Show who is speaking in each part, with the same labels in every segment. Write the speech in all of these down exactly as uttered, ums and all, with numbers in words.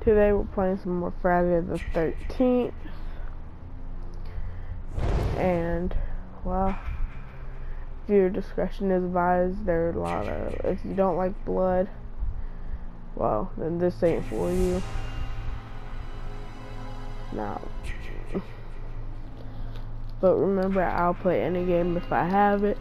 Speaker 1: Today we're playing some more Friday the thirteenth, and well, viewer discretion is advised. There are a lot of, if you don't like blood, well, then this ain't for you. Now, but remember, I'll play any game if I have it,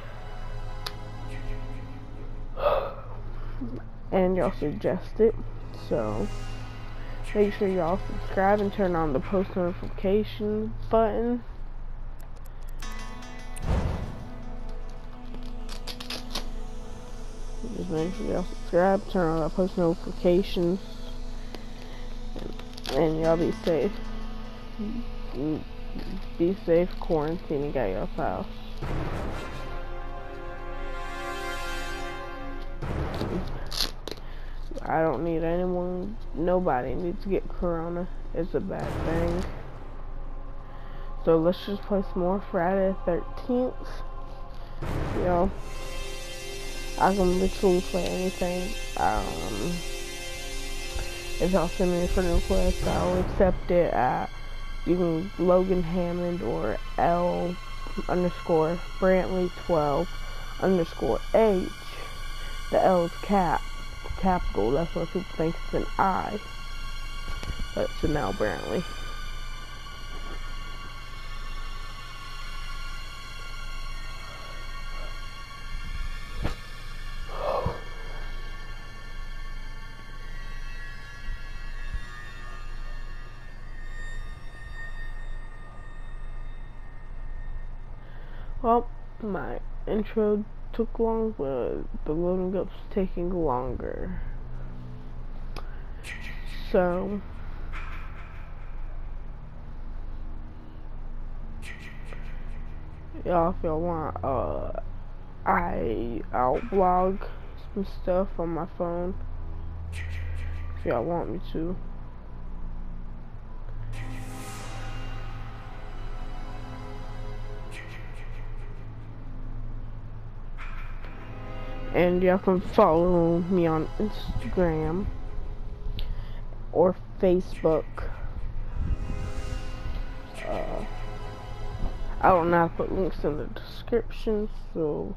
Speaker 1: and y'all suggest it, so make sure y'all subscribe and turn on the post notification button. Just make sure y'all subscribe, turn on the post notifications, and, and y'all be safe. Be safe quarantining at your house. I don't need anyone, nobody needs to get corona. It's a bad thing. So let's just play some more Friday the thirteenth. You know, I can literally play anything. Um, if y'all send me a friend request, I'll accept it at, you can Logan Hammond or L underscore Brantley twelve underscore H. The L is cap. Capital, that's what people think it's an I, but it's an L Brantley. Well, my intro took long, but the loading up's taking longer. So, y'all, if y'all want, uh, I, I'll vlog some stuff on my phone, if y'all want me to. And y'all can follow me on Instagram or Facebook. Uh, I don't know how to put links in the description, so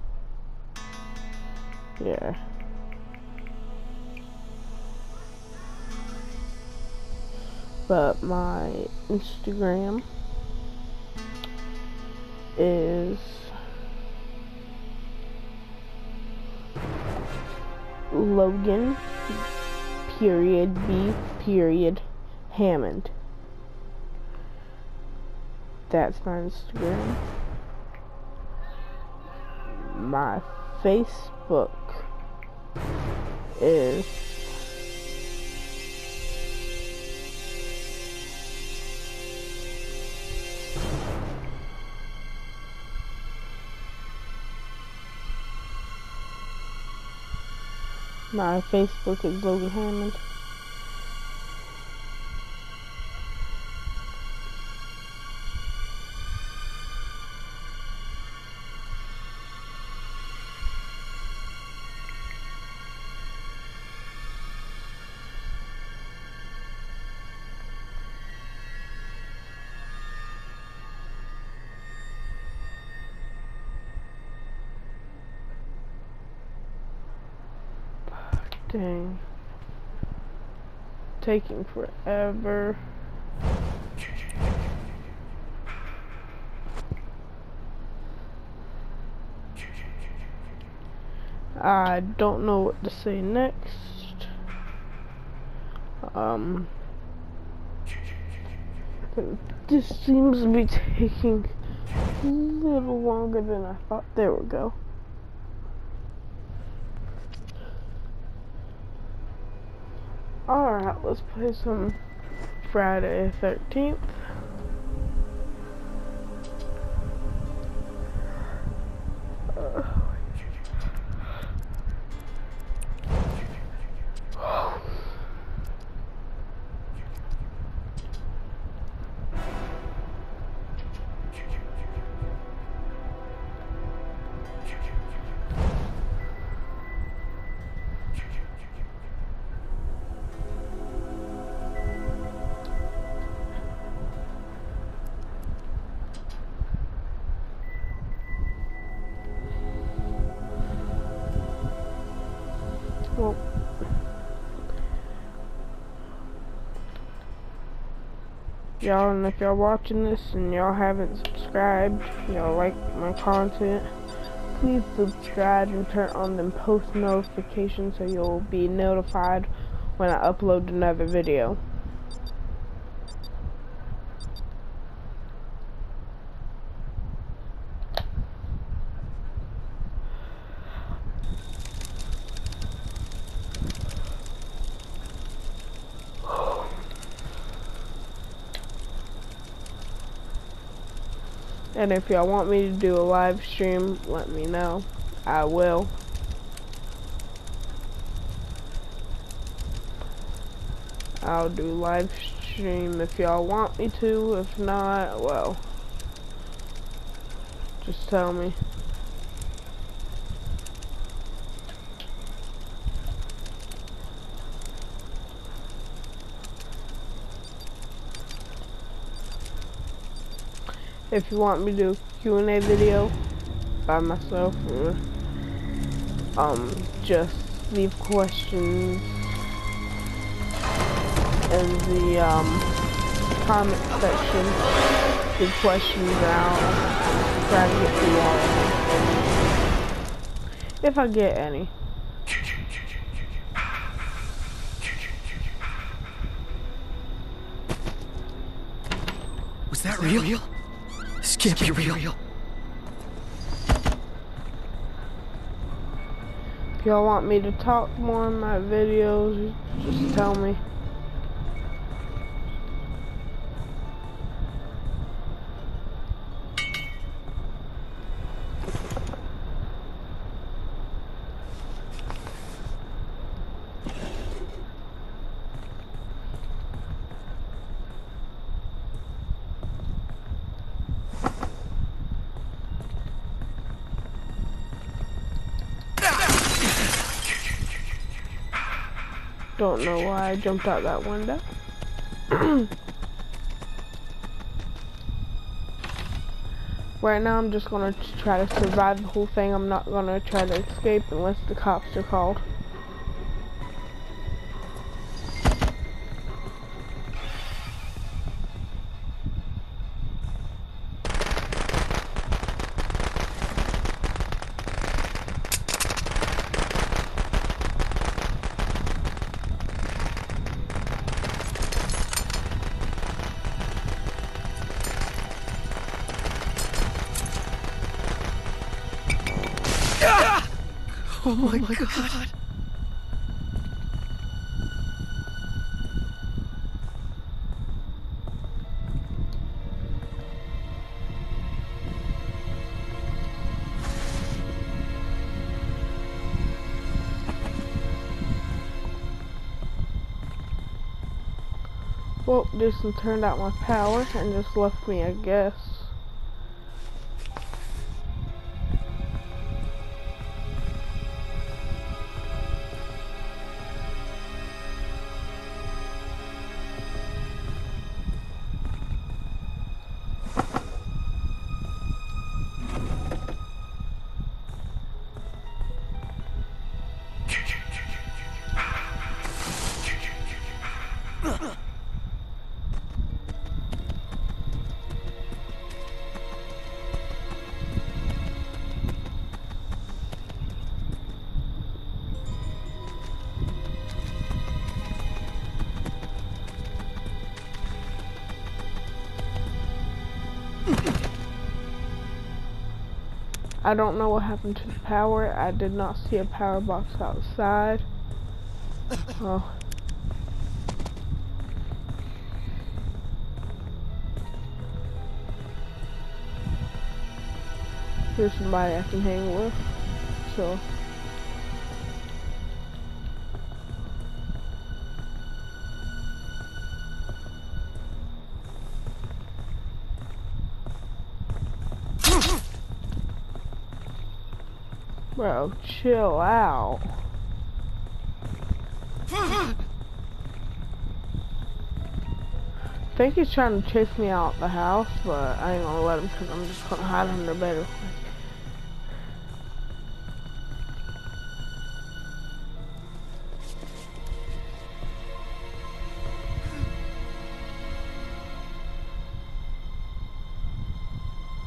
Speaker 1: yeah. But my Instagram is Logan period B period Hammond. That's my Instagram. My Facebook is My Facebook is Logan Hammond. Dang. Taking forever. I don't know what to say next. Um, this seems to be taking a little longer than I thought. There we go. Alright, let's play some Friday the thirteenth. Uh, y'all, and if y'all watching this and y'all haven't subscribed, y'all like my content, please subscribe and turn on them post notifications so you'll be notified when I upload another video. And if y'all want me to do a live stream, let me know. I will. I'll do live stream if y'all want me to. If not, well, just tell me. If you want me to do a Q and A video by myself, or um, just leave questions in the um, comment section. Leave questions and I'll try to get through all of them. If I get any.
Speaker 2: Was that real? real? This can't be real.
Speaker 1: If y'all want me to talk more in my videos, just tell me. Don't know why I jumped out that window. Right now I'm just gonna try to survive the whole thing. I'm not gonna try to escape unless the cops are called.
Speaker 2: Oh my, oh my god. god.
Speaker 1: Well, Jason turned out my power and just left me, I guess. I don't know what happened to the power. I did not see a power box outside. Oh. Here's somebody I can hang with. So. Bro, chill out. I think he's trying to chase me out the house, but I ain't gonna let him because I'm just gonna hide under bed.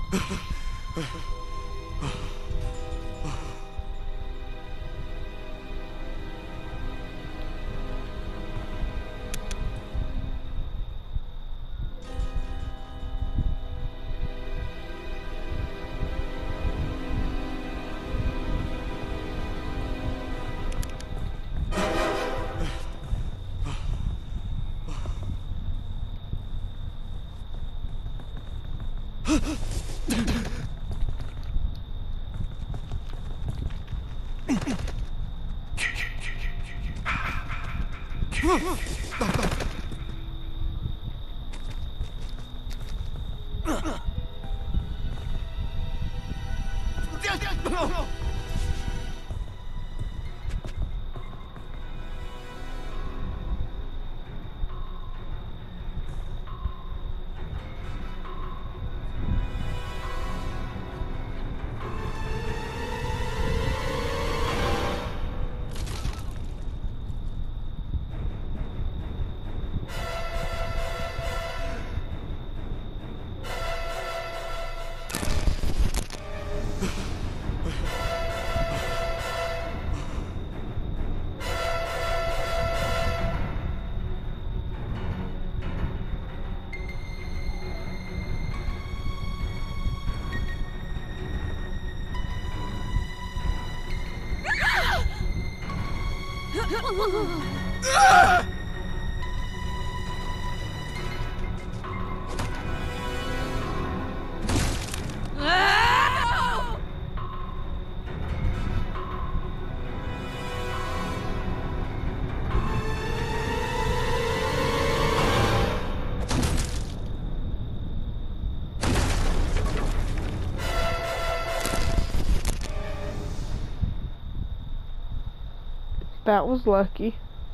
Speaker 1: That was lucky.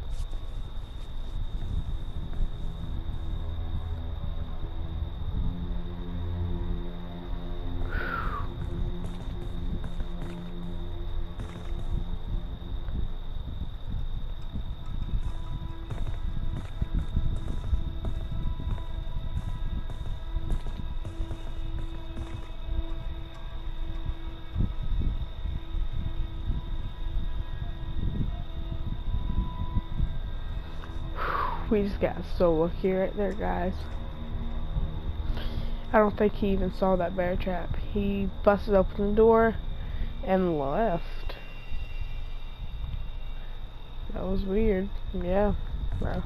Speaker 1: We just got so lucky right there, guys. I don't think he even saw that bear trap. He busted open the door and left. That was weird. Yeah, bro.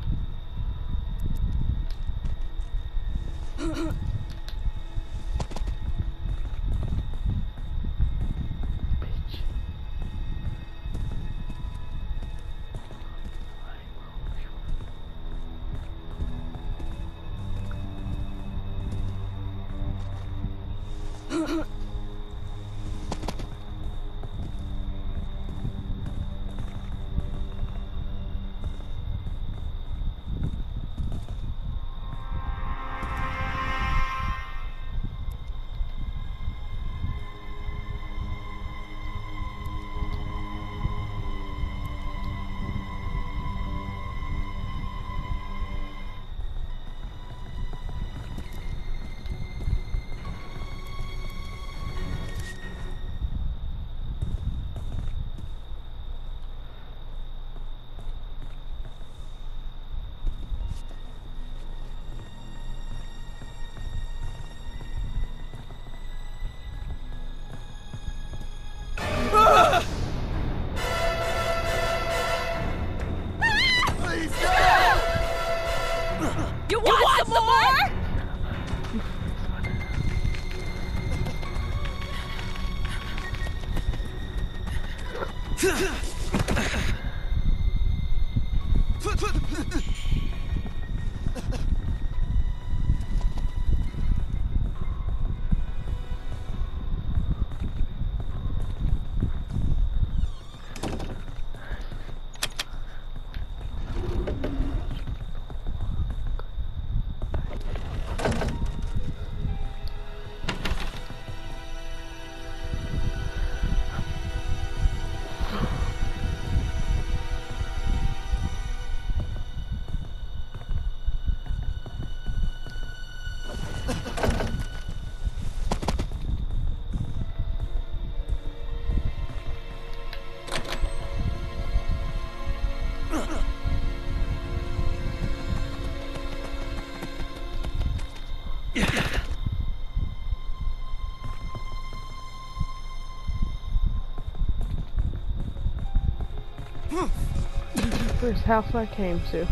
Speaker 1: first house I came to.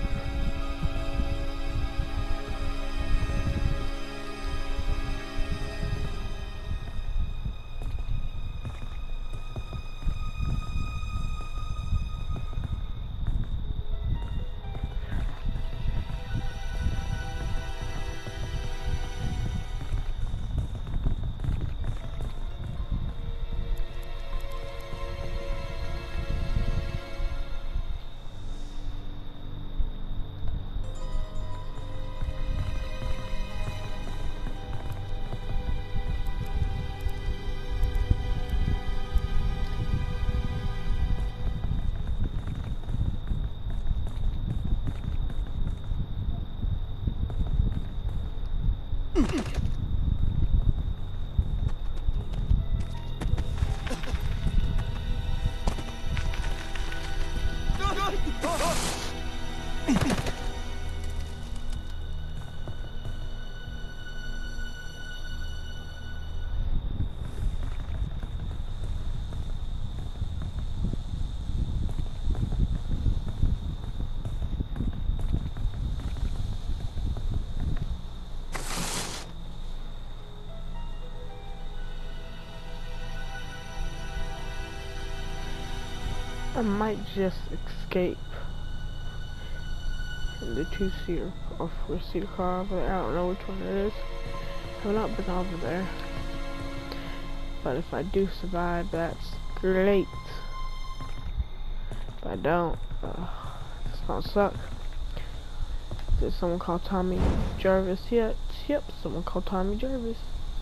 Speaker 1: I might just escape in the two-seater or four-seater car over there. I don't know which one it is. I've not been over there. But if I do survive, that's great. If I don't, uh, it's gonna suck. Did someone call Tommy Jarvis yet? Yep, someone called Tommy Jarvis.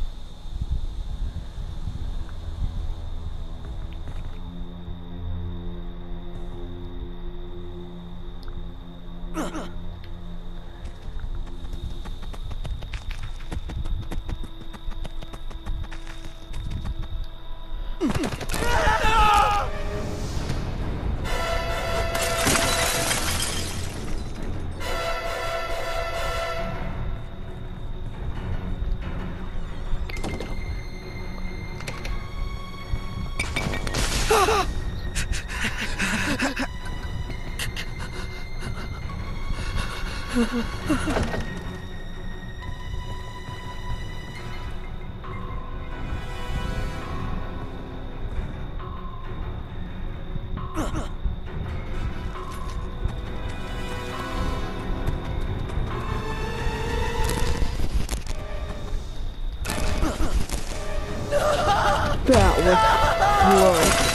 Speaker 1: That was close.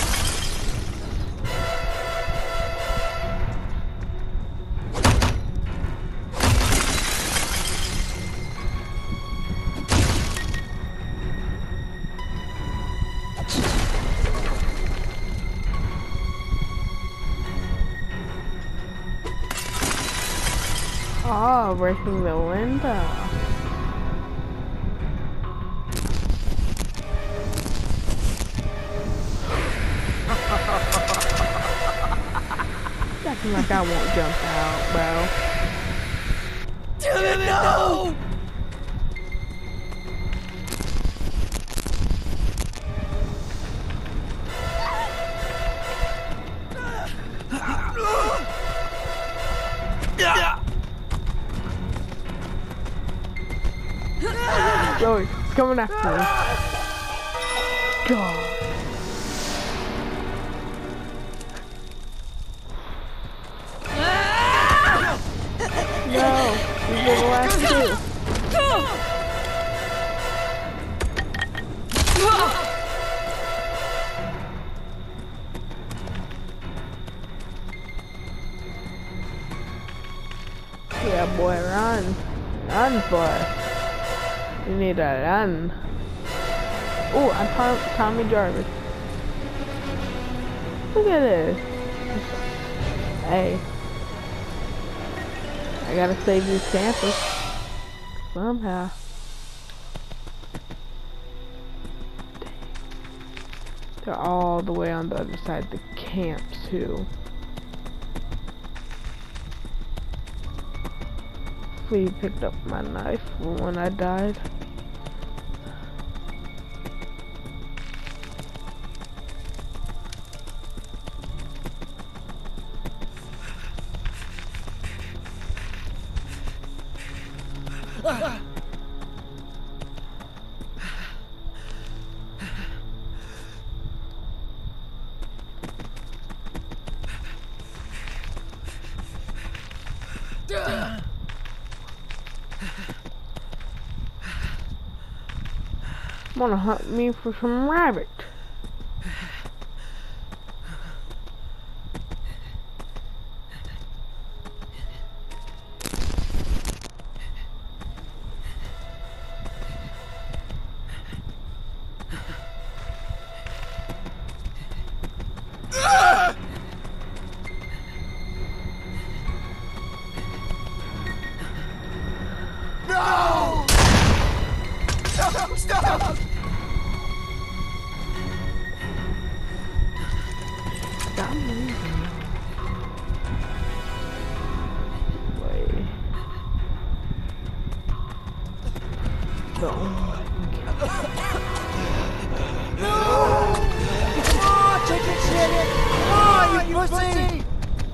Speaker 1: Oh, breaking the window. Acting like I won't jump out, bro.
Speaker 2: Damn it, no!
Speaker 1: Joey, it's coming after me. God. No, these are the last two. Yeah, boy, run. Run, boy. You need to run. Oh, I'm Tom Tommy Jarvis. Look at this. Hey. I gotta save this campus. Somehow. They're all the way on the other side of the camp, too. Flea picked up my knife when I died. Wanna hunt me for some rabbit?
Speaker 2: No! Stop! Stop!
Speaker 1: Stop moving. Wait. Don't.
Speaker 2: No! Come on, take it, shit! Come on, you pussy!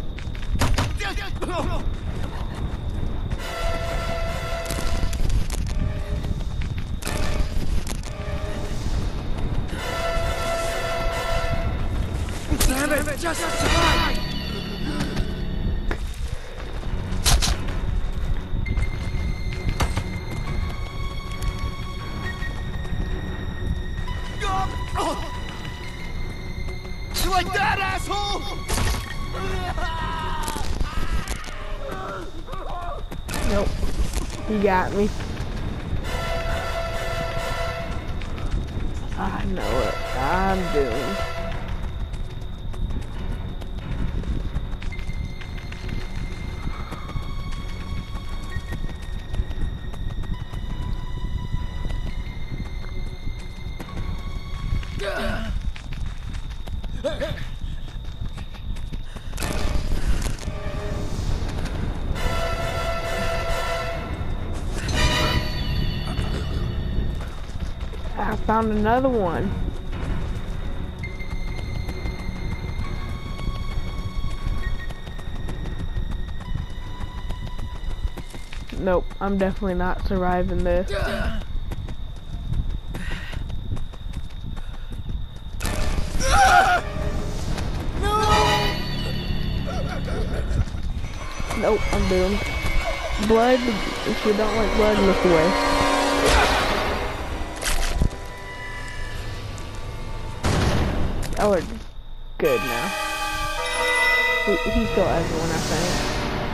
Speaker 2: Damn it, just time! You like that, asshole?
Speaker 1: Nope. You got me. I know what I'm doing. I found another one. Nope, I'm definitely not surviving this. Nope, I'm doomed. Blood, if you don't like blood, look away. Oh, we're good now. We, he still has one, I think.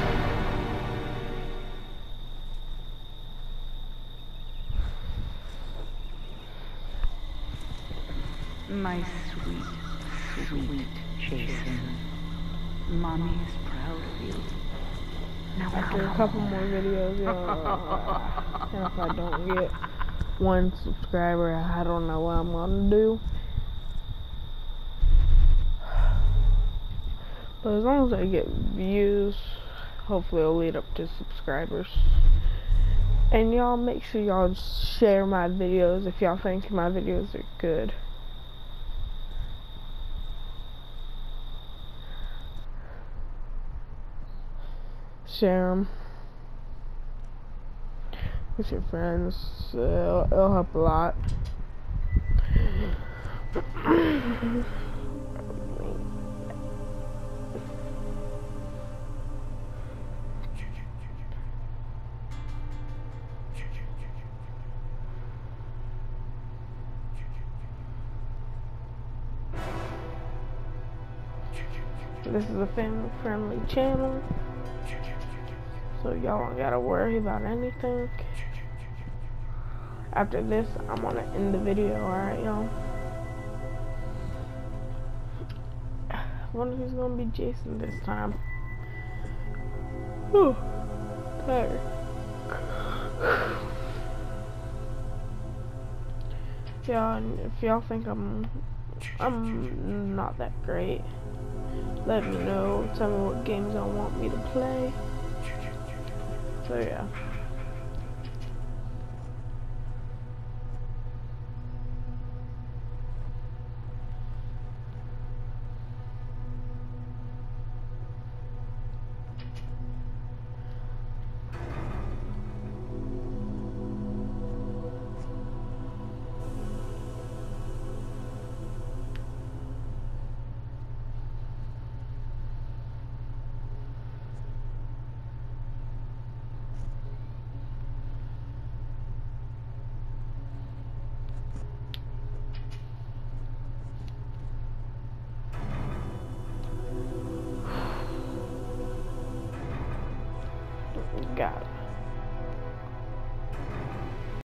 Speaker 3: My sweet, sweet Jason. Mommy is proud of you. Now
Speaker 1: After a couple more videos, uh, and if I don't get one subscriber, I don't know what I'm gonna do. But as long as I get views, hopefully it'll lead up to subscribers. And y'all make sure y'all share my videos if y'all think my videos are good. Share them with your friends. Uh, it'll, it'll help a lot. This is a family-friendly channel, so y'all don't gotta worry about anything. After this, I'm gonna end the video, alright, y'all? I wonder who's gonna be Jason this time. Whew, tired. Y'all, if y'all think I'm, I'm not that great, let me know. Tell me what games y'all want me to play. So yeah. God.